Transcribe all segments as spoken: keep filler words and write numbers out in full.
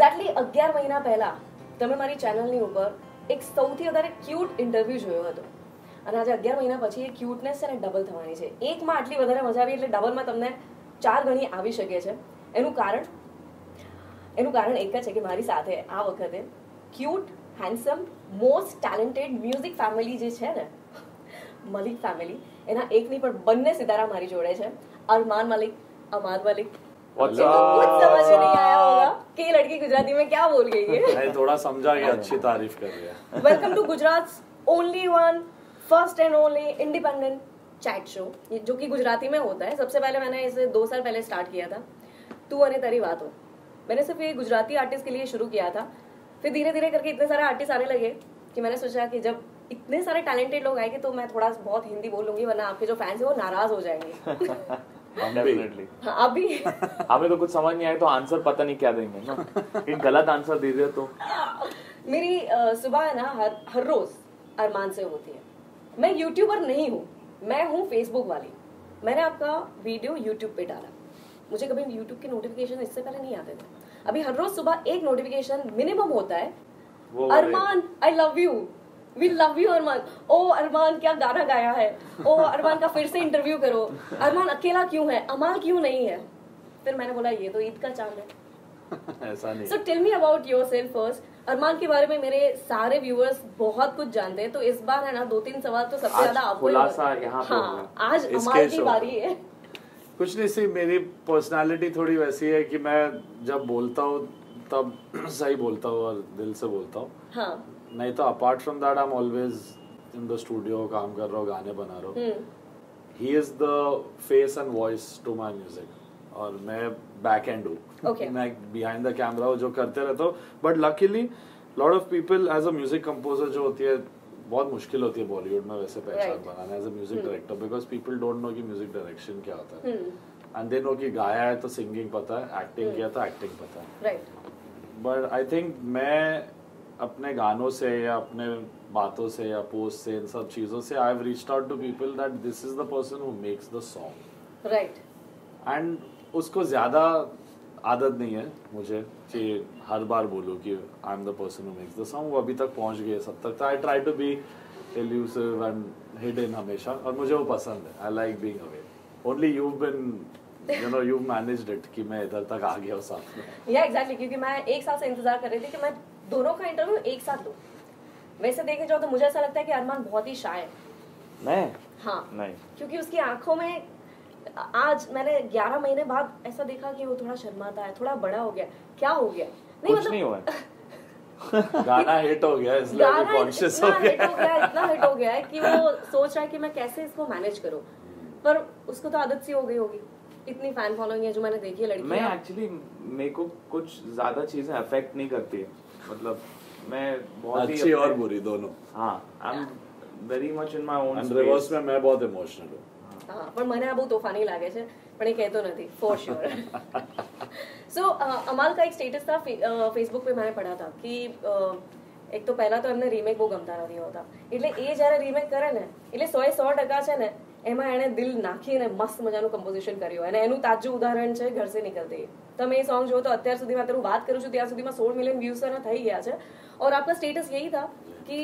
Exactly અગિયાર મહિના પહેલા તમે મારી ચેનલની ઉપર એક સૌથી વધારે ક્યુટ ઇન્ટરવ્યૂ જોયો હતો અને આજે અગિયાર મહિના પછી એ ક્યુટનેસ છે ને ડબલ થવાની છે. એકમાં આટલી વધારે મજા આવી એટલે ડબલમાં તમને ચાર ગણી આવી શકે છે. એનું કારણ એનું કારણ એક જ છે કે મારી સાથે આ વખતે cute handsome most talented music family જે છે ને મલિક ફેમિલી એના એકની પણ બંને સિતારા મારી જોડે છે. अरमान मलिक, अमान मलिक. कुछ समझ नहीं आया होगा कि ये लड़की गुजराती में क्या बोल गई है. नहीं, थोड़ा समझा गया, अच्छी तारीफ कर रही है. Welcome to Gujarat only one first and only independent chat show जो कि गुजराती में होता है. सबसे पहले मैंने इसे दो साल पहले स्टार्ट किया था. तू अने तेरी बात हो. मैंने सिर्फ ये गुजराती आर्टिस्ट के लिए शुरू किया था. फिर धीरे धीरे करके इतने सारे आर्टिस्ट आने लगे कि मैंने सोचा कि जब इतने सारे टैलेंटेड लोग आएंगे तो मैं थोड़ा बहुत हिंदी बोल लूंगी वरना आपके जो फैंस हैं वो नाराज हो जाएंगे. डेफिनेटली. हाँ, अभी हमें तो कुछ समझ नहीं आया तो आंसर पता नहीं क्या देंगे ना. कि गलत आंसर दे दिया तो. मेरी uh, सुबह है ना हर हर रोज अरमान से होती है. मैं यूट्यूबर नहीं हूँ, मैं हूँ फेसबुक वाली. मैंने आपका वीडियो यूट्यूब पे डाला. मुझे कभी यूट्यूब के नोटिफिकेशन इससे पहले नहीं आते थे. अभी हर रोज सुबह एक नोटिफिकेशन मिनिमम होता है. Armaan I love you, we love you Armaan. ओ अरमान क्या गाना गाया है. ओ अरमान का फिर से इंटरव्यू करो. अरमान अकेला क्यों है, अमाल क्यों नहीं है. फिर मैंने बोला ये तो ईद का चांद है. ऐसा नहीं. So tell me about yourself first. Armaan के बारे में मेरे सारे व्यूअर्स बहुत कुछ जानते हैं तो इस बार है ना दो तीन सवाल तो सबसे ज्यादा आपको खुलासा यहाँ पे हाँ, आज अमाल की बारी है. कुछ नहीं, सी मेरी पर्सनालिटी थोड़ी वैसी है कि मैं जब बोलता हूँ तब सही बोलता हूँ और दिल से बोलता हूँ. हाँ. नहीं तो apart from that I am always in the studio, काम कर रहा हूँ, गाने बना रहा हूँ. He is the face and voice to my music और मैं बैक एंड हूँ. Okay. मैं बिहाइंड द कैमरा हूँ जो करते रहता हूँ. But luckily lot of people as a music composer जो होती है बहुत मुश्किल होती है बॉलीवुड में वैसे पहचान right. बनाना as a music director because people don't know कि म्यूजिक डायरेक्शन क्या होता है. एंड दे नो कि गाया है तो सिंगिंग पता है, एक्टिंग किया तो एक्टिंग पता है. राइट. बट आई थिंक मैं अपने गानों से या अपने बातों से या पोस्ट से इन सब चीज़ों से I have reached out to people that this is the person who makes the song. Right. And उसको ज़्यादा आदत नहीं है मुझे कि हर बार बोलूँ कि I am the person who makes the song. वो अभी तक पहुँच गए सब तक. I try to be elusive and hidden हमेशा और मुझे वो पसंद है. I like being away. Only you been you know you've managed it कि मैं इधर तक आ गया साथ में. yeah exactly क्योंकि मैं एक साल से इंतजार कर रही थी कि मैं दोनों का इंटरव्यू एक साथ लूं. वैसे देखे जाओ तो मुझे ऐसा लगता है कि अरमान बहुत ही शाय है. मैं हाँ नहीं, क्योंकि उसकी आंखों में आज मैंने ग्यारह महीने बाद ऐसा देखा कि वो थोड़ा शर्माता है, थोड़ा बड़ा हो गया. क्या हो गया? नहीं कुछ मतलब नहीं हुआ. गाना हिट हो गया इसलिए गाना कॉन्शियस इतना हो हिट हो गया. गया इतना हिट हो गया है कि वो सोच रहा है कि मैं कैसे इसको मैनेज करूं. पर उसको तो आदत सी हो गई होगी. इतनी फैन फॉलोइंग है जो मैंने देखी है लड़की. मैं एक्चुअली मेरे को कुछ ज्यादा चीजें अफेक्ट नहीं करती है. मतलब मैं बहुत ही अच्छी और बुरी दोनों. हाँ, I am very much in my own universe में मैं बहुत इमोशनल हूँ. હા પણ મને આ બહુ તોફાની લાગે છે પણ એ કહેતો નથી ફોર શ્યોર. સો અમાલ का एक स्टेटस था फेसबुक पे मैंने पढ़ा था कि એક તો પહેલા તો એમને રીમેક બહુ ગમતા નથી હોતા એટલે એ જ્યારે રીમેક કરે ને એટલે સો એ સો ટકા છે ને એમાં એણે દિલ નાખીને મસ્ત મજાનું કમ્પોઝિશન કર્યું અને એનું તાજું ઉદાહરણ છે ઘર સે નિકલતે. તમે એ સોંગ જો તો અત્યાર સુધીમાં હું વાત કરું છું ત્યાર સુધીમાં સોળ મિલિયન व्यूज એના થઈ ગયા છે. और आपका स्टेटस यही था कि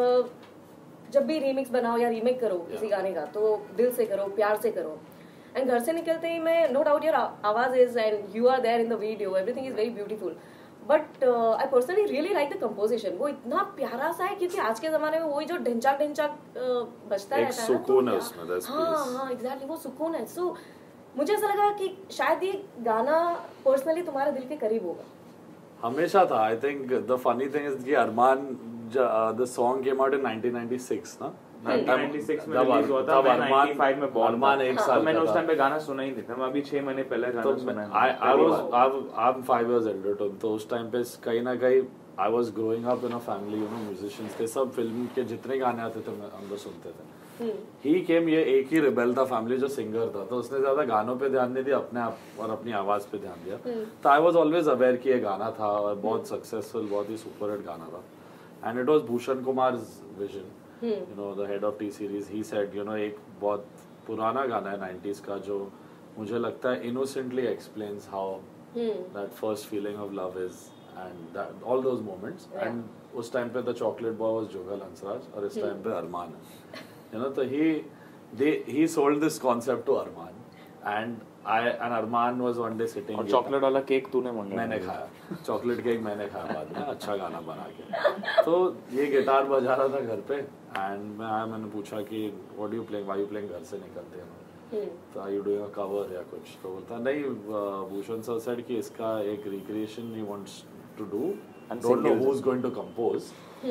जब भी रीमिक्स बनाओ या रीमेक करो किसी गाने का तो दिल से करो, प्यार से करो. एंड घर से निकलते ही मैं नो डाउट योर आवाज is and you are there in the video, everything is very beautiful. But I personally really like the composition. वो इतना प्यारा सा है क्योंकि आज के जमाने में वही जो ढिंचाक ढिंचाक बजता रहता है सुकून है उसमें. हाँ हाँ एग्जैक्टली वो सुकून है. सो मुझे ऐसा लगा कि शायद ये गाना पर्सनली तुम्हारे दिल के करीब होगा. हमेशा था. I think the funny thing is कि Armaan the song came out in nineteen ninety six ना. नाइनटीन नाइंटी सिक्स में रिलीज हुआ था. मैं नाइंटी फाइव में born अरमान था. एक तो साल मैंने का उस था. टाइम पे गाना सुना ही नहीं था. मैं अभी छह महीने पहले गाना तो सुना है. I I was I I'm five years elder to him. तो उस टाइम पे कहीं ना कहीं I was growing up in a family, you know, musicians थे. सब फिल्म के जितने गाने आते थे हम लोग सुनते थे. He came, ये एक ही रिबेल था फैमिली जो सिंगर था तो उसने ज्यादा गानों पे ध्यान नहीं दिया, अपने आप और अपनी आवाज पे ध्यान दिया. तो I was always aware कि ये गाना था और बहुत सक्सेसफुल, बहुत ही सुपर हिट गाना था. And it was Bhushan कुमार's vision. You know, the head of T series, he said, you know, एक बहुत पुराना गाना है नाइंटीज़ का जो मुझे लगता है innocently explains how that first feeling of love is. and that, all those moments. Yeah. And उस time पे the chocolate boy was Jugal Hansraj और इस time पे अरमान है, you know, तो he they he sold this concept to Arman and I and Arman was one day sitting. और chocolate वाला cake तूने मंगाया? मैंने खाया, चॉकलेट केक मैंने खाया बाद में, अच्छा गाना बना के। तो ये गिटार बजा रहा था घर पे एंड मैं आया, मैंने पूछा कि what you playing, why you playing, घर से निकलते हैं तो are you doing a cover या कुछ, तो बोलता नहीं, भूषण सर सेड कि इसका एक रिक्रिएशन ही wants to do and don't know who is going to compose,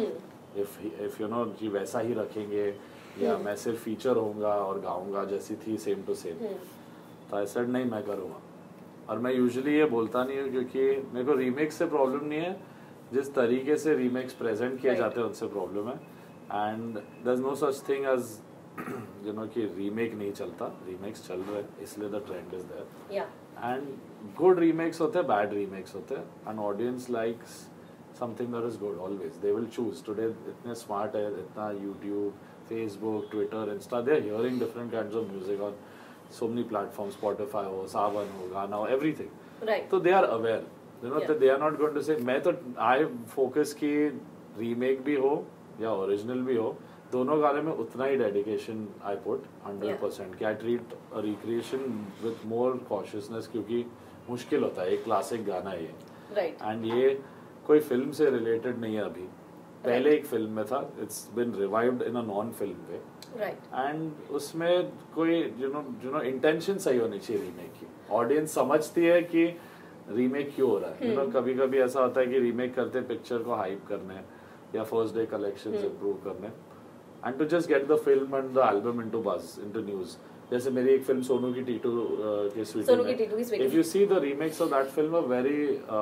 if if you know कि वैसा ही रखेंगे या मैं सिर्फ फीचर होऊंगा और गाऊंगा जैसी थी सेम टू सेम। तो आई सेड नहीं, मैं करूँगा। और मैं यूजुअली ये बोलता नहीं हूँ क्योंकि मेरे को रीमेक्स से प्रॉब्लम नहीं है, जिस तरीके से रीमेक्स प्रेजेंट किए जाते हैं उनसे प्रॉब्लम है। And there is no such thing as you know कि रीमेक नहीं चलता, रीमेक्स चल रहे हैं, इसलिए the trend is there. And good remakes होते हैं, बैड रीमेक्स होते हैं, and audience likes something that is good always, they will choose. Today इतने स्मार्ट है, इतना YouTube, Facebook, Twitter, Insta, they are hearing different kinds of music on so many platforms, Spotify हो, Savan हो, Gaana हो, everything. Right. So they are aware, you know, Yeah. that they are not going to say, मैं तो I focus कि remake भी हो या original भी हो, दोनों गाने में उतना ही dedication I put hundred percent कि I treat a recreation with more cautiousness क्योंकि मुश्किल होता है, एक classic गाना है ये. Right. And ये कोई फिल्म से related नहीं है अभी, पहले एक फिल्म में था, it's been revived in a non film way, right, and उसमें कोई you know you know intention सही होनी चाहिए रीमेक की। ऑडियंस समझती है कि रीमेक क्यों हो रहा है, यू नो कभी कभी ऐसा होता है कि रीमेक करते पिक्चर को हाइप करने या फर्स्ट डे कलेक्शंस इंप्रूव करने and to just get the film and the album into buzz, into news. जैसे मेरी एक फिल्म सोनू की टीटू के Sweety, if you see the remakes of that film are very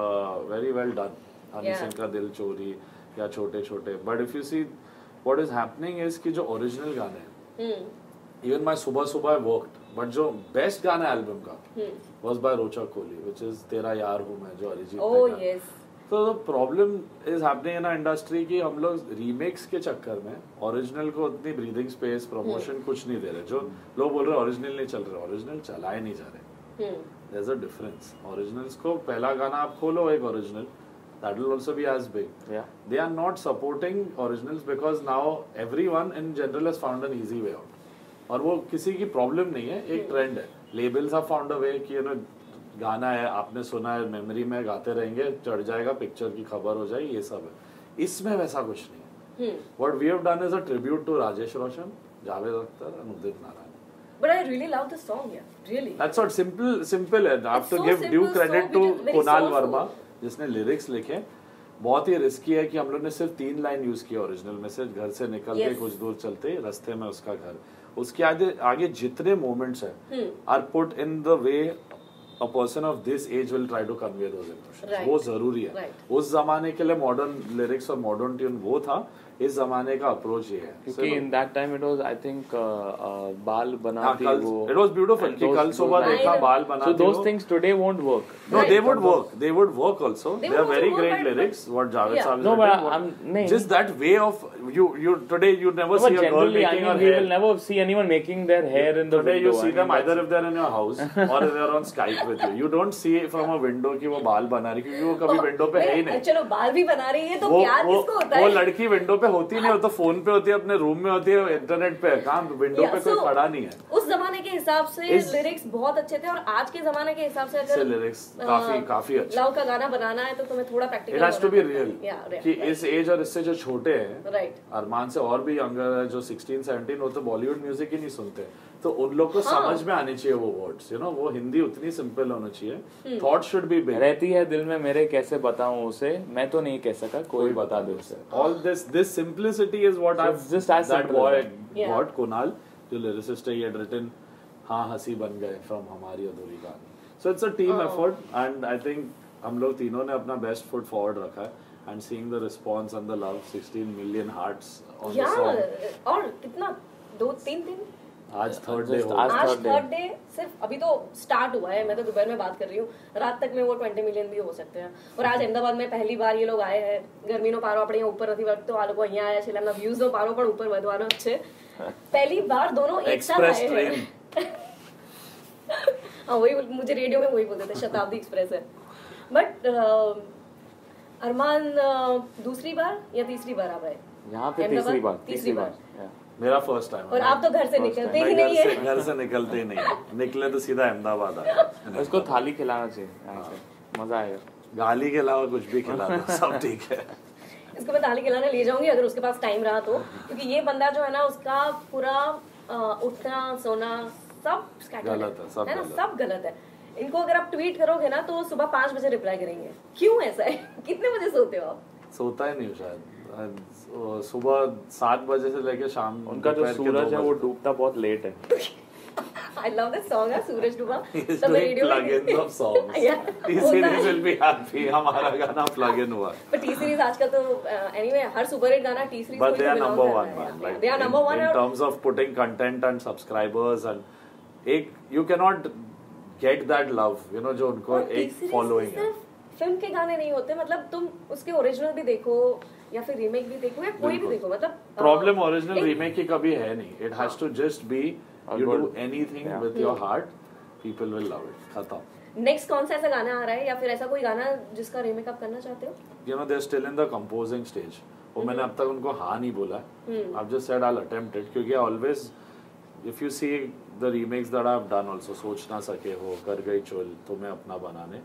very well done, Honey Singh का दिल चोरी या छोटे छोटे, but if you see what is happening is कि जो ओरिजिनल गाने हैं, इवन माय सुबह सुबह वर्कड, बट जो बेस्ट गाना एल्बम का was by Rochak Kohli, which is तेरा यार हूं मैं, जो अरिजीत oh, ने yes. तो the problem is happening in industry कि हम लोग रीमेक्स के चक्कर में ओरिजिनल को उतनी ब्रीदिंग स्पेस, प्रमोशन कुछ नहीं दे रहे। जो लोग बोल रहे हैं ओरिजिनल नहीं चल रहा, ओरिजिनल चलाए नहीं जा रहे, there is a difference. Originals को पहला गाना आप खोलो एक original, that will also be as big. Yeah. They are not supporting originals because now everyone in general has found an easy way out. और वो किसी की प्रॉब्लम नहीं है, एक ट्रेंड है। Labels have found a way कि you know गाना है, आपने सुना है, मेमोरी में गाते रहेंगे, चढ़ जाएगा, पिक्चर की खबर हो जाएगी, ये सब है। इसमें वैसा कुछ नहीं है। What we have done is a tribute to Rajesh Roshan, Javed Akhtar and Udit Narayan. But I really love the song, yeah, really. That's not simple. Simple है. I have It's to so give due simple credit song, to which is very Kunal soulful. Verma जिसने lyrics लिखे। बहुत ही risky है कि हम लोग ने सिर्फ तीन लाइन यूज किया ओरिजिनल में से, घर से निकल के yes. कुछ दूर चलते रास्ते में उसका घर, उसके आगे आगे जितने मोमेंट्स हैं are put in the way a person of this age will try to convey those emotions, वो जरूरी है। right. उस जमाने के लिए मॉडर्न लिरिक्स और मॉडर्न ट्यून वो था, इस जमाने का अप्रोच ये है क्योंकि in that time it was I think बाल बनाती वो, इट वाज ब्यूटीफुल कि कल सुबह देखा बाल बनाती, so those things today won't work. No, they would work. They would work also. They are very great lyrics. What Javed Yeah. Sahib No, is but writing. I'm नहीं. Just that way of you. You today you never No, but see a girl generally, I making mean, her we hair. will never see anyone making their hair in the Today you window. see I them mean, either that's- if they're in your house or if they're on Skype with you. You don't see from a window कि वो बाल बना रही, क्योंकि वो कभी window पे है ही नहीं। चलो बाल भी बना रही है तो वो प्यार वो किसको होता है? वो लड़की विंडो पे होती नहीं, वो तो फोन पे होती है, अपने रूम में होती है, इंटरनेट पे है, कहाँ विंडो Yeah, पे कोई so, खड़ा नहीं है। उस जमाने के हिसाब से इस- लिरिक्स बहुत अच्छे थे, और आज के जमाने के हिसाब से से अगर lyrics काफी काफी अच्छे। लव का गाना बनाना है तो तुम्हें थोड़ा practical It has to be real. Yeah, कि इस एज और इससे जो छोटे हैं, राइट, अरमान से और भी यंगर है, जो सिक्सटीन सेवनटीन, वो तो बॉलीवुड म्यूजिक ही नहीं सुनते, तो उन लोग को हाँ. समझ में आनी चाहिए वो वर्ड्स, यू नो वो हिंदी उतनी सिंपल होनी चाहिए, थॉट शुड बी बिग। रहती है दिल में मेरे, कैसे बताऊं उसे, मैं तो नहीं कह सका, कोई बता दे उसे। All this this simplicity is what I just as that simple boy as Yeah. Got, Kunal जो लिरिसिस्ट है, he had written हाँ हंसी बन गए फ्रॉम हमारी अधूरी कहानी। So it's a team Oh. Effort and I think हम लोग तीनों ने अपना बेस्ट फुट फॉरवर्ड रखा है, and seeing the response and the love, sixteen million hearts on the यार सॉन्ग। और कितना दो तीन दिन आज थर्ड डे Just हो आज गया। आज third day. थर्ड डे सिर्फ अभी तो स्टार्ट हुआ है, मैं तो दोपहर में बात कर रही हूँ, रात तक में वो ट्वेंटी मिलियन भी हो सकते हैं। और आज अहमदाबाद में पहली बार ये लोग आए हैं, गर्मी नो पारो अपने ऊपर નથી વળતો, આ લોકો અહીંયા આયા છે એટલે એમના વ્યૂઝ નો પારો પણ ઉપર વધવાનો જ છે। पहली बार दोनों एक साथ एक्सप्रेस आए ट्रेन हैं। हाँ वही मुझे रेडियो में वही बोलते थे, शताब्दी एक्सप्रेस है। बट अरमान अ, दूसरी बार या तीसरी बार आ रहे हैं यहाँ पे अहमदाबाद? तीसरी बार तीसरी बार। yeah. मेरा फर्स्ट टाइम और आप तो घर से निकलते ही मैं नहीं घर से है घर से निकलते ही नहीं निकले तो सीधा अहमदाबाद आ गए। उसको थाली खिलाना चाहिए यहाँ से, मजा आएगा। गाली के अलावा कुछ भी खिला दो सब ठीक है। इसको मैं थाली खिलाने ले जाऊंगी अगर उसके पास टाइम रहा तो, क्योंकि ये बंदा जो है ना उसका पूरा अ, उठना सोना सब scattered गलत है, सब है ना, गलत। सब गलत है। इनको अगर आप ट्वीट करोगे ना तो सुबह पाँच बजे रिप्लाई करेंगे। क्यों ऐसा है? कितने बजे सोते हो आप? सोता ही नहीं हूँ शायद। अ, सुबह सात बजे से लेके शाम उनका जो दोपहर के सूरज दो है वो बजे तक। डूबता बहुत लेट है। I love that song है सूरज डूबा। He's तब मैं doing radio plugins of songs. Yeah, T होता series है। will be happy. हमारा गाना plug in हुआ। But T series आजकल तो एनीवे हर सुपर हिट गाना T series But को ही they are belong number कर one, रहा है। man. Like They are in, number one in और terms of putting content and subscribers and एक you cannot get that love, you know, जो उनको और एक T-series following है। सिर्फ फिल्म के गाने नहीं होते, मतलब तुम उसके ओरिजिनल भी देखो या फिर रीमेक भी देखो या कोई भी बिल्कुल। देखो, मतलब प्रॉब्लम अ, ओरिजिनल एक- रीमेक की कभी है नहीं। It has to just be you good. Do anything Yeah. With your heart, people will love it. खत्म। नेक्स्ट कौन सा ऐसा गाना आ रहा है या फिर ऐसा कोई गाना जिसका रीमेक आप करना चाहते हो? You know they are still in the composing stage. वो मैंने अब तक उनको हाँ नहीं बोला। I just said I will attempt it, क्योंकि always if you see the remakes that I have done also, सोच ना सके हो, कर गई चोल, तुम्हें अपना बनाने,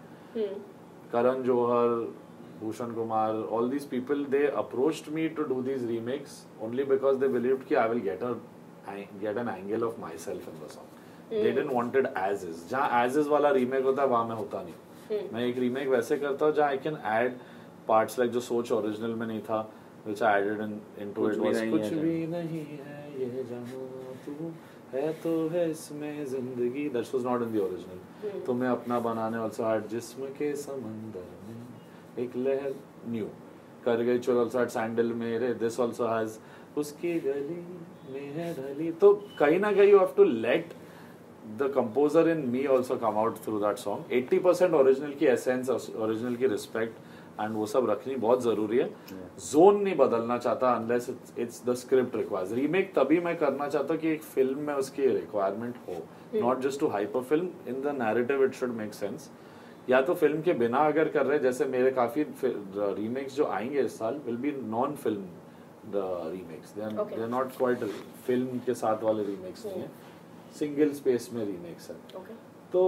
Karan Johar, Bhushan Kumar, all these people, they approached me to do these remakes only because they believed कि I will get a get an angle of myself in the song. They didn't want it as is. जहाँ as is वाला remake होता है वहाँ मैं होता नहीं। मैं एक remake वैसे करता हूँ जहाँ I can add parts like जो सोच original में नहीं था, which I added in into it was कुछ भी नहीं है ये जहाँ तू है तो है इसमें जिंदगी, that was not in the original. तुम्हें अपना बनाने also had जिस्म के समंदर में एक लहर न्यू, कर गई चोर also had सैंडल मेरे, this also has उसकी गली में है ढली। तो कहीं ना कहीं you have to let the composer in me also come out through that song. eighty percent original की essence, original की respect and वो सब रखनी बहुत जरूरी है। जोन नहीं बदलना चाहता unless it's, it's the script requires. Remake तभी मैं करना चाहता हूँ कि एक फिल्म में उसकी requirement हो, not just to hype a film. In the narrative it should make sense. या तो फिल्म के बिना अगर कर रहे, जैसे मेरे काफी रीमेक्स जो आएंगे इस साल will be non film remakes, they are not quite film के साथ वाले रीमेक्स नहीं है, सिंगल स्पेस में रीमेक्स है। Okay. तो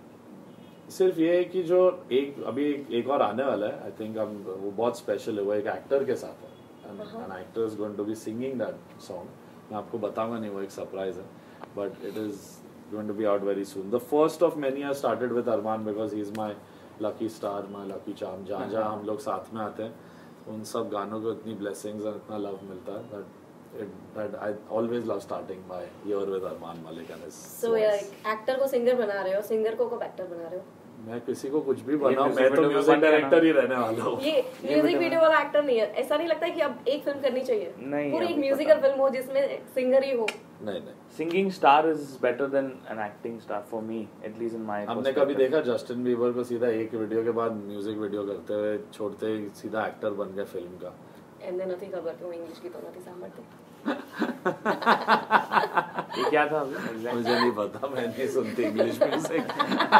सिर्फ ये है कि जो एक अभी एक, एक और आने वाला है, आई थिंक वो बहुत स्पेशल है, वो एक एक्टर के साथ है, an actor is going to be singing that song. मैं आपको बताऊंगा नहीं, वो एक सरप्राइज है, but it is going to be out very soon. The first of many I started with Arman because he's my lucky star, my lucky charm. जहाँ जहाँ हम लोग साथ में आते हैं, उन सब गानों को इतनी blessings और इतना love मिलता है that it, that I always love starting my year with Arman Malik and his So voice. Actor को सिंगर बना रहे हो, सिंगर को कब एक्टर बना रहे हो? मैं किसी को कुछ भी बनाऊं, music मैं तो video में म्यूजिक बन गया डायरेक्टर ना। ही रहने वाला हूँ। ये म्यूजिक वीडियो वाला एक्टर नहीं है, ऐसा नहीं लगता है कि अब एक फिल्म करनी चाहिए? नहीं, पूरी एक अभी म्यूजिकल पता। फिल्म हो जिसमें सिंगर ही हो। नहीं नहीं, Singing star is better than an acting star for me, at least in my हमने कभी देखा जस्टिन बीबर को सीधा एक वीडियो के बाद म्यूजिक वीडियो करते हुए छोड़ते ही सीधा एक्टर बन गया फिल्म का। एंड देन નથી ખબર કે હું इंग्लिश की तो નથી સાંભળતી। ये क्या था अभी exact? मुझे नहीं पता, मैं नहीं सुनती इंग्लिश म्यूजिक।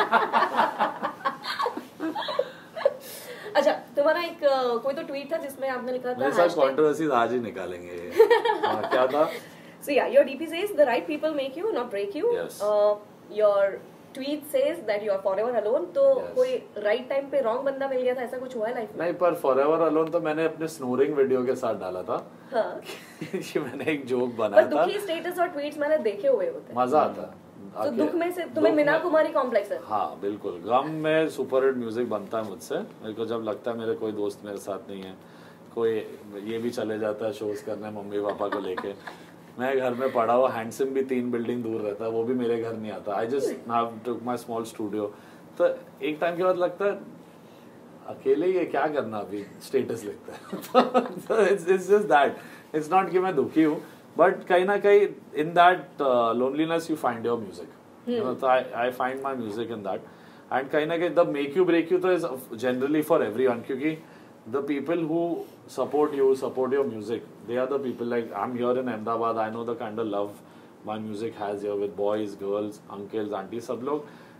अच्छा, तुम्हारा एक अ, कोई तो ट्वीट था जिसमें आपने लिखा था मेरे साथ कंट्रोवर्सीज आज ही निकालेंगे ये। हाँ, क्या था? So yeah, your D P says the right people make you, not break you. Yes. Uh, your tweet says that you are forever alone. तो Yes. कोई right time पे wrong बंदा मिल गया था, ऐसा कुछ हुआ है लाइफ में? नहीं, पर फॉरएवर अलोन तो मैंने अपने स्नोरिंग वीडियो के साथ डाला था। हाँ। कि मैंने एक जोक पर बनाया था, दुखी स्टेटस और ट्वीट्स मैंने देखे हुए होते हैं। मजा आता है। तो आके- दुख में से तुम्हें दुख मीना में- कुमारी कॉम्प्लेक्स है? हाँ बिल्कुल, गम में सुपर हिट म्यूजिक बनता है मुझसे। मेरे को जब लगता है मेरे कोई दोस्त मेरे साथ नहीं है, कोई ये भी चले जाता है शोज करने मम्मी पापा को लेके, मैं घर में पड़ा हुआ, हैंडसम भी तीन बिल्डिंग दूर रहता है, वो भी मेरे घर नहीं आता। I just have took my small studio. तो एक टाइम के बाद लगता है अकेले ये क्या करना, अभी स्टेटस लिखता है। It's just that, it's not कि मैं दुखी हूँ, बट कहीं ना कहीं in that loneliness you find your music. तो I I find my music in that, and कहीं ना कहीं the make you break you तो इज जनरली फॉर एवरीवन, क्योंकि the people who support you, support your music, they are the people, like I'm here in Ahmedabad, I know the kind of love my music has here with boys, girls, uncles, aunties, सब लोग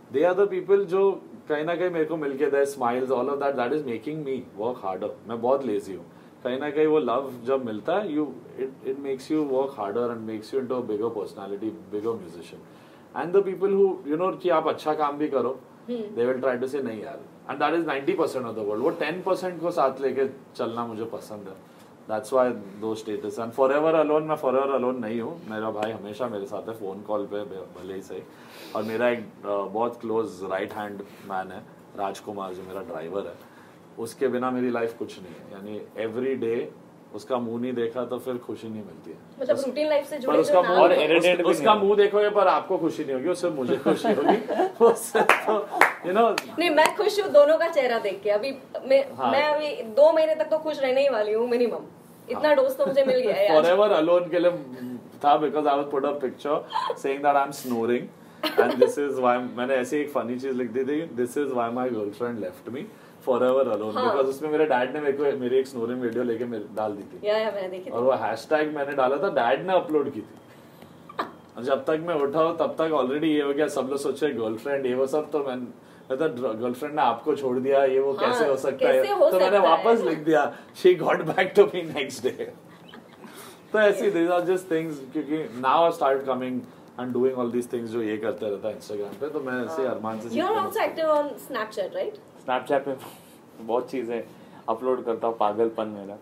they are the people जो कहीं ना कहीं मेरे को मिलके their smiles, all of that, that is making me work harder. मैं बहुत lazy हूँ, कहीं ना कहीं वो love जब मिलता है, you it it makes you work harder and makes you into a bigger personality, bigger musician. And the people who you know कि आप अच्छा काम भी करो, they will try to say नहीं यार, and that is ninety percent of the world. वो ten percent को साथ लेके चलना मुझे पसंद है. That's why those status. And forever alone, मैं forever alone नहीं हूँ. मेरा भाई हमेशा मेरे साथ है, फोन कॉल पे भले ही सही. और मेरा एक बहुत क्लोज राइट हैंड मैन है, राजकुमार, जो मेरा ड्राइवर है. उसके बिना मेरी लाइफ कुछ नहीं है. यानी एवरी डे उसका मुंह नहीं देखा तो फिर खुशी नहीं मिलती है. मतलब रूटीन लाइफ से जुड़े पर उसका जो और नाम उस, उसका मुंह देखोगे पर आपको खुशी नहीं होगी, उससे मुझे खुशी होगी. उससे तो यू नो नहीं, मैं खुश हूँ दोनों का चेहरा देख के. अभी मैं हाँ. मैं अभी दो महीने तक तो खुश रहने ही वाली हूँ मिनिमम. इतना डोज तो मुझे मिल गया है. Forever alone के लिए था because I was put a picture saying that I'm snoring and this is why. मैंने ऐसे एक funny चीज लिख दी थी, this is why my girlfriend left me forever alone. हाँ. because उसमें मेरे डैड ने मेरे को मेरी एक snoring वीडियो लेके मेरे डाल दी थी. या या मैंने देखी और वो हैशटैग मैंने डाला था, डैड ने अपलोड की थी. और जब तक मैं उठा हूँ तब तक ऑलरेडी ये हो गया, सब लोग सोचे गर्लफ्रेंड ये वो सब. तो मैं तो गर्लफ्रेंड ने आपको छोड़ दिया, ये वो हाँ, कैसे हो सकता कैसे है. हो तो मैंने सकता वापस है? लिख दिया, she got back to me next day. तो ऐसी these are just things, क्योंकि now I start coming and doing all these things जो ये करते रहता है इंस्टाग्राम पे. तो मैं ऐसे अरमान से You are also active on Snapchat, right? Snapchat पे बहुत चीजें अपलोड करता हूँ, पागलपन मेरा.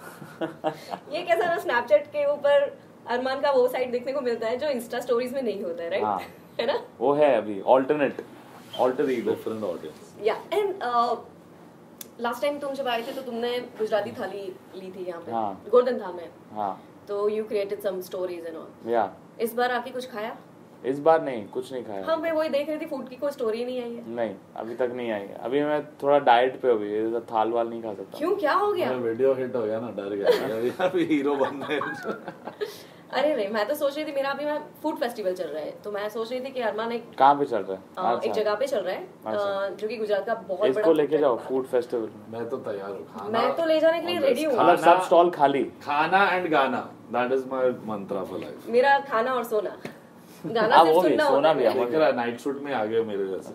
ये कैसा ना, स्नैपचैट के ऊपर अरमान का वो साइड देखने को मिलता है जो इंस्टा स्टोरीज में नहीं होता है, राइट? हाँ. है ना? वो है अभी alternate alter ego. Different audience. या एंड लास्ट टाइम तुम जब आए थे तो तुमने गुजराती थाली ली थी यहाँ पे. हाँ. गोल्डन थाल में. हाँ. तो you created some stories and all. या इस बार आके कुछ खाया? इस बार नहीं, कुछ नहीं खाया. हाँ, मैं वही देख रही थी, फूड की कोई स्टोरी नहीं आई है. नहीं, अभी तक नहीं आई. अभी मैं थोड़ा डाइट पे अभी, ये थाल वाल नहीं खा सकता. क्यों, क्या हो गया? वीडियो हिट हो गया ना, डर गया. अभी अभी हीरो बन रहे. अरे रे, मैं तो सोच रही थी, मेरा अभी मैं फूड फेस्टिवल चल रहा है, तो मैं सोच रही थी कि अरमान एक कहाँ पे चल रहा है? अ, अच्छा. एक जगह पे चल रहा है अ, जो कि गुजरात का बहुत बड़ा इसको लेके जाओ फूड फेस्टिवल. मैं तो तैयार हूँ. खाना मैं तो ले जाने के लिए रेडी हूँ. मतलब सब स्टॉल खाली. खाना एंड गाना, that is my mantra for life. मेरा खाना और सोना. गाना हाँ, सिर्फ वो भी, सुनना सोना होता भी है. है. देख रहा नाइट सूट में आ गए मेरे जैसे.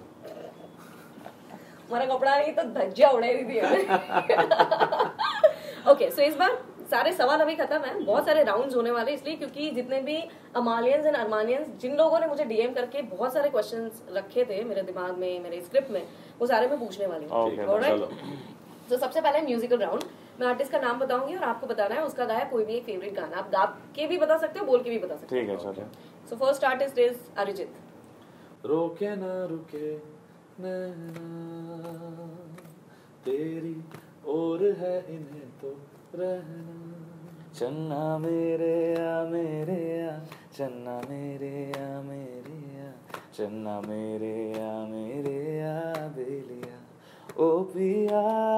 हमारा कपड़ा नहीं तो धज्जियां उड़ाई दी थी. ओके, सो इस बार सारे सवाल अभी खत्म है. बहुत सारे राउंड्स होने वाले, इसलिए क्योंकि जितने भी अमालियंस एंड अरमानियंस, जिन लोगों ने मुझे डीएम करके बहुत सारे क्वेश्चंस रखे थे मेरे दिमाग में, मेरे स्क्रिप्ट में, वो सारे मैं पूछने वाली हूँ. Okay, चलो. तो सबसे पहले म्यूजिकल राउंड. मैं आर्टिस्ट का नाम बताऊंगी और आपको बताना है उसका गाया कोई भी एक फेवरेट गाना. आप गा के भी बता सकते हो, बोल के भी बता सकते हो. ठीक है, चलो. So first artist is Arijit. रोके ना रुके नैना, तेरी और है इन्हें तो रहना. चन्ना मेरे आ मेरे आ, चन्ना मेरे आ मेरे आ, चन्ना मेरे आ मेरे आ बेलिया ओ पिया.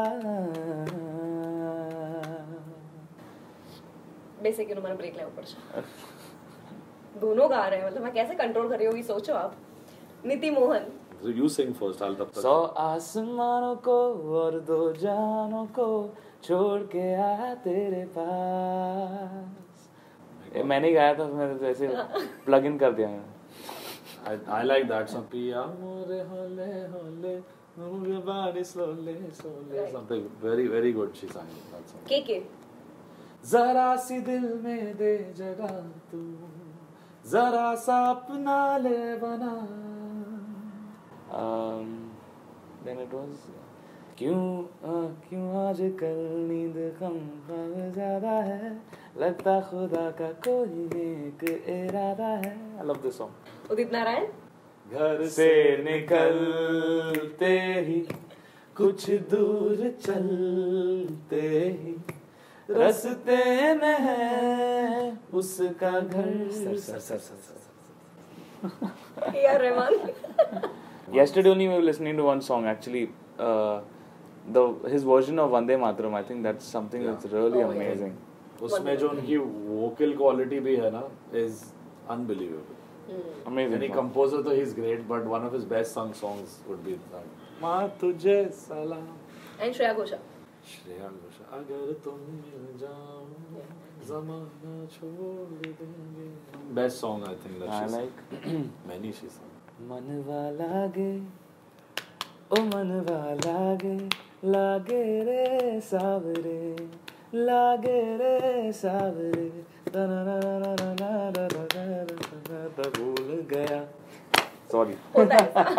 बेसिक यू नो मैंने ब्रेक लिया ऊपर से. दोनों गा रहे हैं, मतलब मैं कैसे कंट्रोल कर रही होगी सोचो आप. नीति Mohan. So you sing first, I'll तब तक. सौ आसमानों को और दो जानों को छोड़ के आया तेरे पास. ये मैंने गाया था, मैंने तो ऐसे प्लग इन कर दिया मैंने. I, I like that song. Pia more hole hole, move your body slowly slowly. Right. Something very very good she sang that song. के के. जरा सी दिल में दे जगह तू, जरा सा अपना ले बना. um, then it was क्यों आ, क्यों आज कल नींद कम ख्वाब ज्यादा है, लगता खुदा का कोई नेक इरादा है. I love this song. Udit Narayan. घर से निकलते ही कुछ दूर चलते ही रास्ते में है उसका घर. Sir sir sir sir sir. A R Rahman. Yesterday only we were listening to one song actually, uh, the his version of Vande Mataram. I think that's something Yeah. that's really Oh, yeah. amazing. उसमें जो उनकी vocal quality भी है ना, is unbelievable. Amazing. Any song. composer though he's great, but one of his best sung songs would be that. माँ तुझे सलाम. And Shreya Ghoshal. Shreya Ghoshal. अगर तुम मिल जाओ जमाना छोड़ देंगे. Best song I think that I she like. sang. Many she sang. मनवा लागे ओ मनवा लागे लागे रे सावरे लागे रे सावरे भूल गया सॉरी હોતા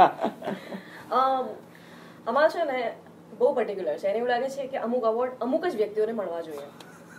અમાર છે ને બહુ પર્ટિક્યુલર છે એને એવું લાગે છે કે અમુક અવોર્ડ અમુક જ વ્યક્તિઓને મળવા જોઈએ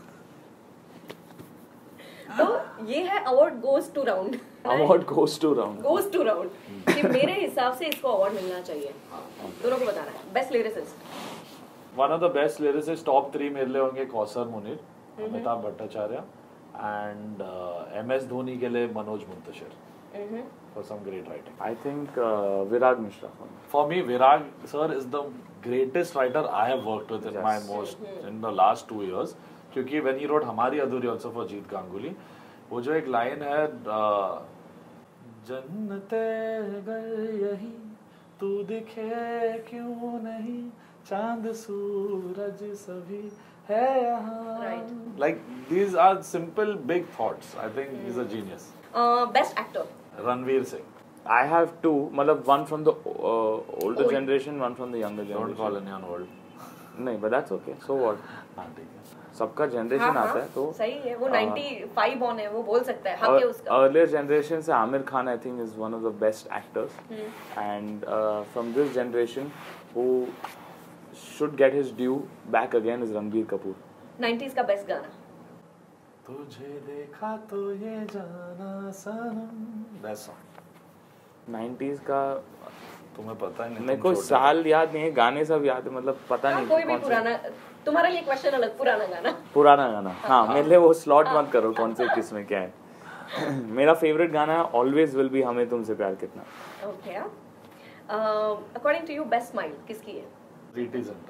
तो ये है award goes to round award goes to round goes to round कि मेरे हिसाब से इसको अवार्ड मिलना चाहिए दोनों को बताना है best lyricist one of the best lyricist top three मेरे लिए होंगे Kausar Munir, Amitabh Bhattacharya and M S Dhoni के लिए Manoj Muntashir for some great writing. I think uh, Virag Mishra for me. For me, Virag sir is the greatest writer I have worked with in Yes. my most in the last two years. क्योंकि when he wrote हमारी अधूरी also for जीत गांगुली, वो जो एक line है uh, जन्नते अगर यही तू दिखे क्यों नहीं चांद सूरज सभी है यहाँ. Right. Like these are simple big thoughts. I think mm. he's a genius. Best actor Ranveer Singh. I have two, मतलब one from the uh, older Old. generation, one from the younger Don't generation. call anyone old. नहीं, but that's okay. So what? हाँ ठीक है. सबका generation आता है तो सही है वो uh, ninety-five born है वो बोल सकता है हक है उसका. अर्लियर जनरेशन से Aamir Khan I think is one of the best actors and from this generation who should get his due back again is Ranbir Kapoor. nineties का बेस्ट गाना तुझे देखा तो ये जाना सनम. That song. नाइंटीज़ का तुम्हें पता ही नहीं. मेरे तुम को छोटे साल याद नहीं है, गाने सब याद है, मतलब पता हाँ, नहीं कोई भी कौन सा- पुराना तुम्हारे लिए क्वेश्चन अलग पुराना गाना पुराना गाना. हाँ, मेरे लिए वो स्लॉट मत करो कौन से किस में क्या है. मेरा फेवरेट गाना ऑलवेज विल बी हमें तुमसे प्यार कितना. Okay according to you best smile किसकी है? प्रीति जिंटा.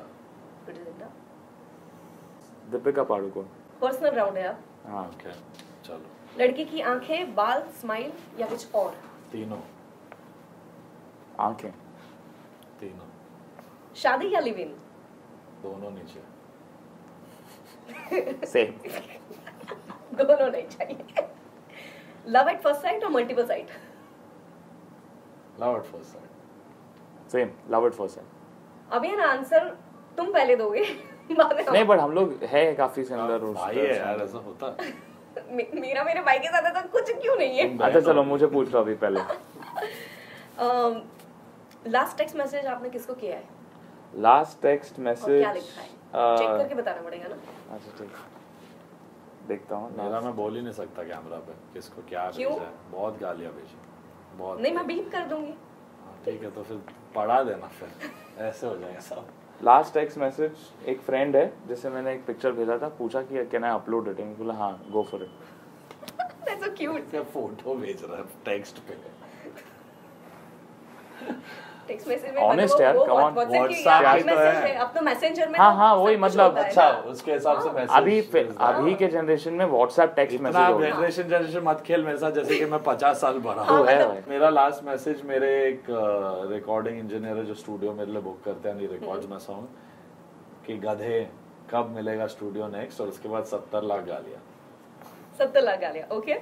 दीपिका पादुकोण. पर्सनल राउंड है. हाँ, ओके चलो. लड़की की आंखें बाल स्माइल या कुछ और? तीनों. आंखें. तीनों. शादी या लिव इन? दोनों नीचे. सेम. दोनों नहीं चाहिए. लव एट फर्स्ट साइट और multiple sight? Love at first sight. Same, love at first sight. अभी ना आंसर तुम पहले दोगे बाद में हम- नहीं, बट हम लोग है काफी सिमिलर. भाई है यार, ऐसा होता है. मे- मेरा मेरे भाई के साथ ऐसा कुछ क्यों नहीं है? अच्छा चलो मुझे पूछ लो अभी पहले. लास्ट टेक्स्ट मैसेज आपने किसको किया है लास्ट टेक्स्ट और मैसेज. क्या लिखा है? चेक करके बताना पड़ेगा ना. अच्छा ठीक, देखता हूँ. मेरा मैं बोल ही नहीं सकता कैमरा पे किसको क्या क्यों? भेजा है. बहुत गालियां भेजी. बहुत. नहीं मैं बीप कर दूंगी. हाँ, ठीक है तो फिर पढ़ा देना फिर. ऐसे हो जाएगा सब. लास्ट टेक्स्ट मैसेज एक फ्रेंड है जिसे मैंने एक पिक्चर भेजा था, पूछा कि कैन आई अपलोड इट. बोला हाँ go for it. That's so cute. क्या फोटो भेज रहा है टेक्स्ट पे. टेक्स्ट मैसेज में Honest मतलब यार, वो come on. WhatsApp की WhatsApp या ही तो मैसेज है. है. अब तो मैसेंजर में हाँ, तो हाँ, सब वही कुछ मतलब, होता है अच्छा ना. उसके हिसाब से मैसेज. अभी अभी के जनरेशन में व्हाट्सएप टेक्स्ट इतना मैसेज हो गया. जनरेशन जनरेशन मत खेल मेरे साथ जैसे कि मैं पचास साल बड़ा हाँ, हूँ. है मतलब- भाई. मेरा लास्ट मैसेज मेरे एक रिकॉर्डिंग इंजीनियर है जो स्टूडियो मेरे लिए बुक करते हैं नहीं रिकॉर्ड्स में सॉन्ग कि गधे कब मिलेगा स्टूडियो नेक्स्ट, और उसके बाद सत्तर लाख गालियां. सत्तर लाख गालियां. Okay.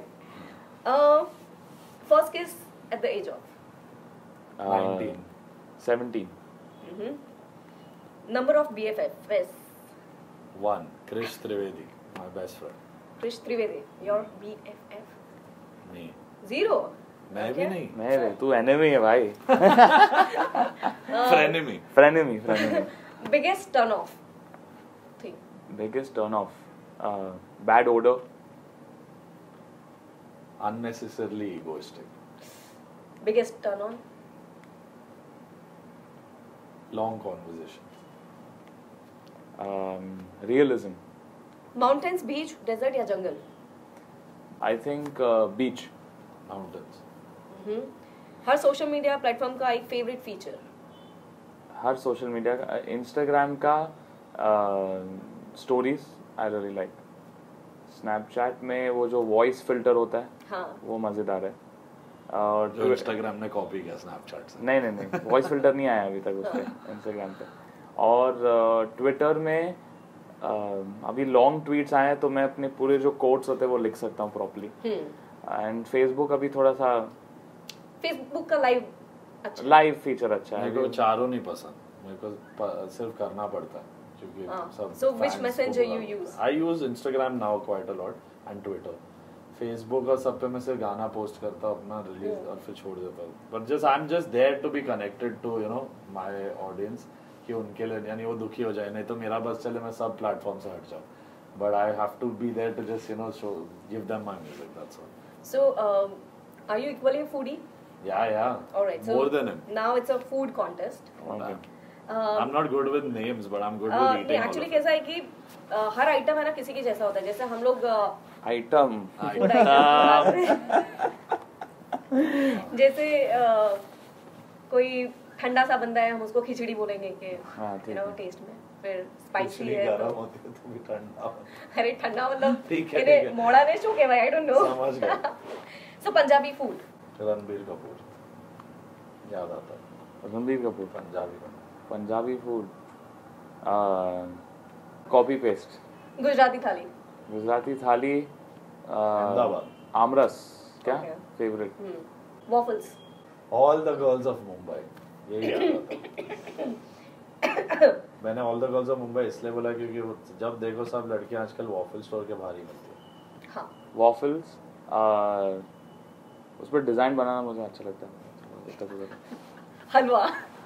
First kiss at the age of? Nineteen. Seventeen. Number of BFF? One. Krish Trivedi my best friend. Krish Trivedi your BFF? नहीं जीरो. मैं भी नहीं. नहीं रे, तू एनिमी है भाई. Frenemy. Frenemy frenemy. Biggest turn off थी? Biggest turn off bad odour. Unnecessarily egoistic. Biggest turn on? Long conversation. Realism. Mountains, beach, desert या जंगल? I think beach. माउंटेन्स. हर सोशल मीडिया प्लेटफॉर्म का एक फेवरेट फीचर? हर social media का Instagram का stories I really like. Snapchat में वो जो वॉइस फिल्टर होता है हाँ. वो मजेदार है. और जो इंस्टाग्राम ने कॉपी किया स्नैपचैट से. नहीं नहीं नहीं वॉइस फिल्टर नहीं आया अभी तक उसपे इंस्टाग्राम पे. और ट्विटर में uh, अभी लॉन्ग ट्वीट्स आए हैं तो मैं अपने पूरे जो कोट्स होते हैं वो लिख सकता हूँ प्रॉपर्ली. एंड फेसबुक अभी थोड़ा सा फेसबुक का लाइव अच्छा लाइव फीचर अच्छा है मेरे को चारों नहीं पसंद, मेरे को प- सिर्फ करना पड़ता है क्योंकि हाँ. सब So which fans messenger को you बुला- use? I use Instagram now quite a lot and Twitter. Facebook और सब पे मैं सिर्फ गाना पोस्ट करता हूँ अपना रिलीज और फिर छोड़ देता हूँ, but just I am just there to be connected to you know my audience कि उनके लिए यानी वो दुखी हो जाए, नहीं तो मेरा बस चले मैं सब प्लेटफॉर्म से हट जाऊँ, but I have to be there to just you know show give them my music, that's all. So um, are you equally a foodie? Yeah, yeah. All right. So More than him. now it's a food contest. Okay. Uh, I'm not good with names, but I'm good uh, with नहीं eating. all actually of कैसा है कि uh, हर item है ना किसी के जैसा होता है, जैसे हम लोग uh, आइटम food item जैसे uh, कोई ठंडा सा बंदा है, हम उसको खिचड़ी बोलेंगे कि हाँ, ठीक यू नो है। टेस्ट में, फिर it. स्पाइसी खिचड़ी है गरम तो होती है तो भी ठंडा हो. अरे ठंडा मतलब ठीक है, इन्हें ठीक है. मोड़ा ने शो के भाई आई डोंट नो. समझ गया. So Punjabi food. रणबीर कपूर याद आता है. रणबीर कपूर. पंजाबी का Punjabi food copy paste. Gujarati thali. Gujarati thali uh, Ahmedabad. Aamras क्या Okay. Favourite. Waffles. All the girls of Mumbai, यही याद आता है. मैंने all the girls of Mumbai इसलिए बोला क्योंकि वो जब देखो सब लड़कियां आजकल वॉफल स्टोर के बाहर ही मिलती है. हाँ. वॉफल्स उस पर डिजाइन बनाना मुझे अच्छा लगता है. इतना तो हलवा.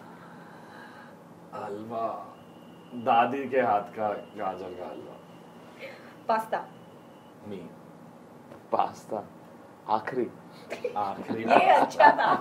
हलवा दादी के हाथ का गाजर का हलवा. पास्ता. मी पास्ता आखिरी. आखिरी ये अच्छा था.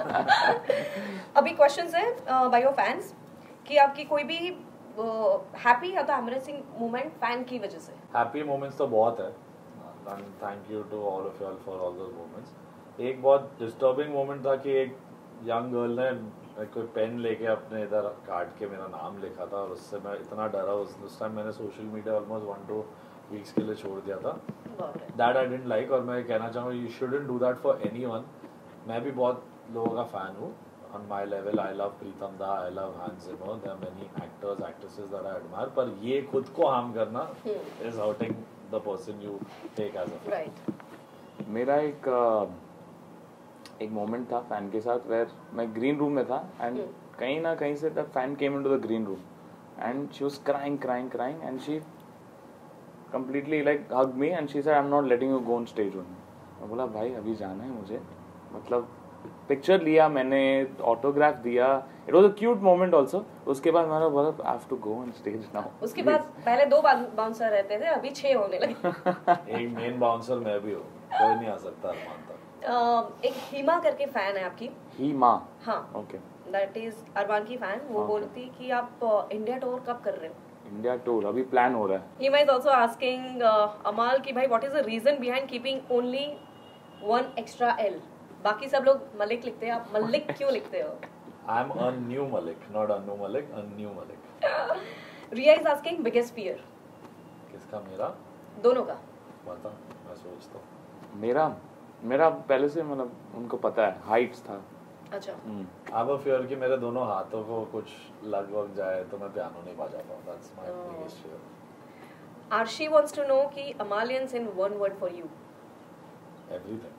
अभी क्वेश्चंस है बाय योर फैंस कि आपकी कोई भी हैप्पी या तो एम्बैरेसिंग मोमेंट फैन की वजह से. हैप्पी मोमेंट्स तो बहुत है, and thank you to all of you all for all those moments. एक बहुत डिस्टर्बिंग मोमेंट था कि एक यंग गर्ल ने कोई पेन लेके अपने इधर काट के मेरा नाम लिखा था और उससे मैं इतना डरा. उस उस टाइम मैंने social media almost one two weeks के लिए छोड़ दिया था. That I didn't like. और मैं कहना चाहूँगा you shouldn't do that for anyone. मैं भी बहुत लोगों का फैन हूँ. On my level, I love Pritam Da, I love Hans Zimmer. There are many actors, actresses that I admire. पर ये खुद को हार्म करना is hurting the person you take as a fan. Right. मेरा एक uh, एक moment था fan के साथ वेयर मैं ग्रीन रूम में था एंड कहीं ना कहीं से that fan came into the green room and she was crying crying crying and she completely like hug me and she said I am not letting you go on stage only. मैं बोला भाई अभी जाना है मुझे, मतलब picture लिया मैंने, ऑटोग्राफ दिया. It was a cute moment also. उसके बाद मैंने बोला I have to go on stage now. उसके बाद पहले दो बाउंसर रहते थे, अभी छह होने लगे. एक मेन बाउंसर मैं भी हूँ, कोई नहीं आ सकता अरमान तक. uh, एक हिमा करके फैन है आपकी. ही माँ. हाँ. ओके. दैट इज अरमान की फैन. वो Okay. बोलती कि आप इंडिया टूर कब कर रहे हो. इंडिया टूर अभी प्लान हो रहा है. हिमा इज आल्सो आस्किंग अमाल कि भाई what is the reason behind keeping only one extra L. बाकी सब लोग मलिक लिखते हैं, आप मलिक क्यों लिखते हो. I am a new Malik, not a new Malik, a new Malik. Riya is asking biggest fear. किसका? मेरा? दोनों का. बता, मैं सोचता हूँ. मेरा मेरा पहले से मतलब उनको पता है हाइट्स था. अच्छा. आई हैव अ फियर कि मेरे दोनों हाथों को कुछ लग वग जाए तो मैं पियानो नहीं बजा पाऊँ. That's my Oh. Biggest fear. Arshi wants to know कि Amaalians in one word for you. Everything.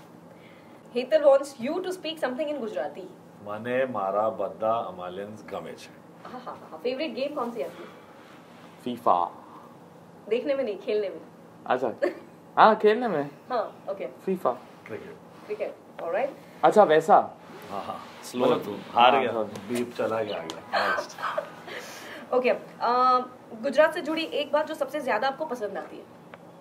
Hetal wants you to speak something in Gujarati. મને મારા બધા અમાલિયન્સ ગમે છે. हाँ हाँ हाँ. फेवरेट गेम कौन सी है आपकी. फीफा. देखने में नहीं, खेलने में. अच्छा हाँ खेलने में हाँ. Okay. FIFA. Cricket. Cricket. Alright. अच्छा वैसा. हाँ हाँ. स्लो तू. हार हाँ, गया. sorry. बीप चला गया आगे. ओके. गुजरात से जुड़ी एक बात जो सबसे ज्यादा आपको पसंद आती है.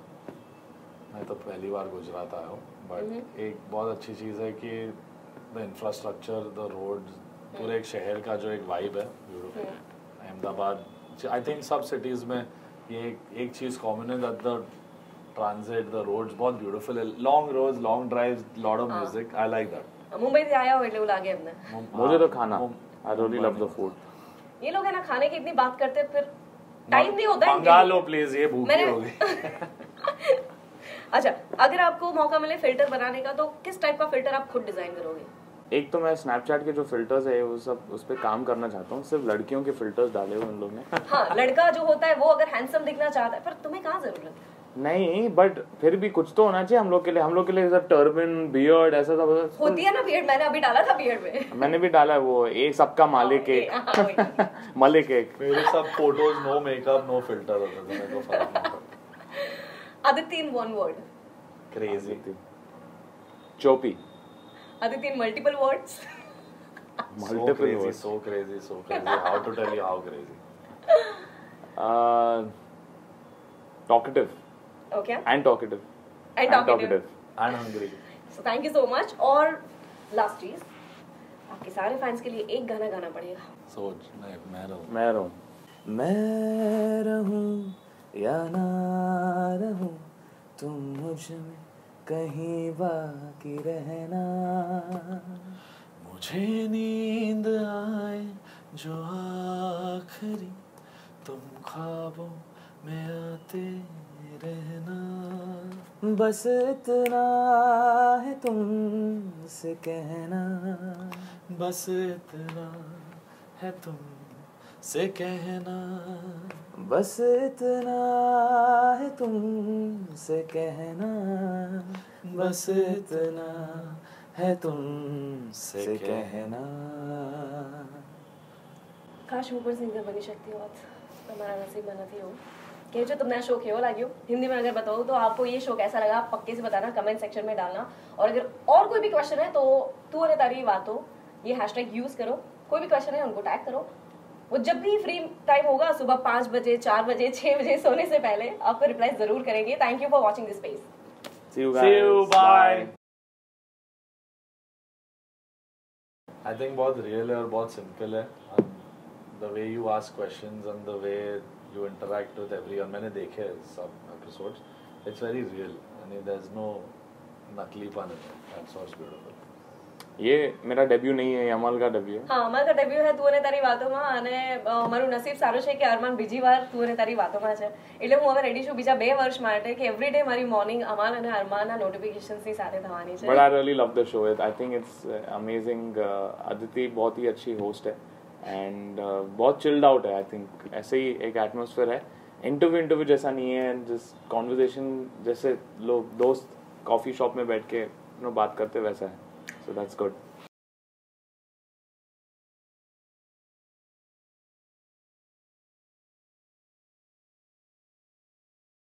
मैं तो पहली बार गुजरात आया हूँ, बट एक बहुत अच्छी चीज़ है कि द इंफ्रास्ट्रक्चर, द रोड, पूरे एक शहर का जो एक वाइब है ब्यूटीफुल. अहमदाबाद, आई थिंक सब सिटीज़ में ये एक, एक चीज़ कॉमन है that the transit, the roads बहुत ब्यूटीफुल है. Long roads, long drives, lot of music. I like that. Mumbai से आया हो એટલે એવું લાગે એમને. मुझे तो खाना. I really love the food. ये लोग है ना खाने की इतनी बात करते हैं फिर टाइम नहीं होता है. मंगा लो प्लीज, ये भूखी मैंने- हो गई. अच्छा, अगर आपको मौका मिले फिल्टर बनाने का तो किस टाइप का फिल्टर आप खुद डिजाइन करोगे. एक तो मैं स्नैपचैट के जो फिल्टर्स है वो सब उस पर काम करना चाहता हूँ. सिर्फ लड़कियों के फिल्टर्स डाले हुए उन लोगों ने. हाँ, लड़का जो होता है वो अगर हैंडसम दिखना चाहता है, पर तुम्हें कहाँ जरूरत है. नहीं, बट फिर भी कुछ तो होना चाहिए हम लोग के लिए. हम लोग के लिए सब टर्बन, बियर्ड ऐसा सब होती है ना बियर्ड. मैंने अभी डाला था बियर्ड में. मैंने भी डाला है वो एक सबका मालिक एक मालिक एक. मेरे सब photos no makeup no filter होते थे, मेरे को फर्क नहीं पड़ता. Aditi in one word. Crazy. चोपी. Aditi in multiple words. So crazy, so crazy, so crazy. How to tell you how crazy? Uh, talkative. Okay. And talkative. And talkative. And hungry. So thank you so much. और last चीज, आपके सारे fans के लिए एक गाना गाना पड़ेगा. सोच, नहीं मैं रहूँ. मैं रहूँ. मैं रहूँ या ना रहूँ, तुम मुझ में कहीं बाकी रहना. मुझे नींद आए जो आखिरी, तुम ख्वाबों में आते रहना. बस इतना है तुमसे कहना. बस इतना है तुमसे कहना. बस इतना है तुमसे कहना. बस इतना है तुमसे कहना. काश सुपर सिंगर बनी सकती होत, તમારા નસીબમાં નથી એવું. કે જો તમને આ શો કેવો લાગ્યો हिंदी में अगर बताओ तो आपको ये शो कैसा लगा, पक्के से बताना, कमेंट सेक्शन में डालना. और अगर और कोई भी क्वेश्चन है तो तू और तारी बातों ये हैशटैग यूज करो. कोई भी क्वेश्चन है उनको टैग करो. वो जब भी फ्री टाइम होगा सुबह पाँच बजे, चार बजे, छह बजे सोने से पहले आपको रिप्लाई जरूर करेंगे. Thank you for watching this space. See you guys. See you, bye. Bye. I think बहुत real है और बहुत simple है. The way you ask questions and the way you interact with everyone, मैंने देखे सब episodes. It's very real. I mean, there's no नकलीपन in it. That's what's beautiful. ये मेरा डेब्यू नहीं है, अमल का डेब्यू है. હા, અમારો ડેબ્યુ હે તું અને તારી વાતોમાં. અને મારું નસીબ સારું છે કે અરમાન બીજી વાર તું અને તારી વાતોમાં છે. એટલે હું હવે રેડી છું બીજા બે વર્ષ માટે કે એવરી ડે મારી મોર્નિંગ અમાલ અને અરમાનના નોટિફિકેશન્સની સાથે થવાની છે. But I really love the show. I think it's uh, amazing. Uh, Aditi बहुत ही अच्छी होस्ट है एंड uh, बहुत चिल्ड आउट है. आई थिंक ऐसे ही एक एटमॉस्फेयर है. इंटरव्यू इंटरव्यू जैसा नहीं है, जिस कॉन्वर्सेशन जैसे लोग दोस्त कॉफी शॉप में बैठ के नो बात करते वैसा है. So that's good.